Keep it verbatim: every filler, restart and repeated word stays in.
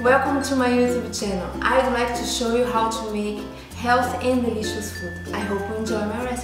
Welcome to my YouTube channel. I would like to show you how to make healthy and delicious food. I hope you enjoy my recipe.